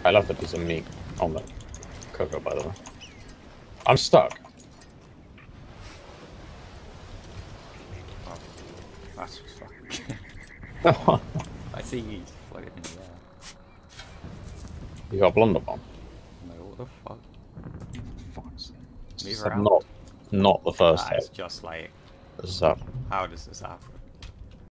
I love the piece of meat on the cocoa, by the way. I'm stuck. Oh, that's fucking... I see you floating in the air. You got a blunderbomb. No, what the fuck? Fuck's sake. Move It's around. not the first That is hit. just like... This is up. How does this happen?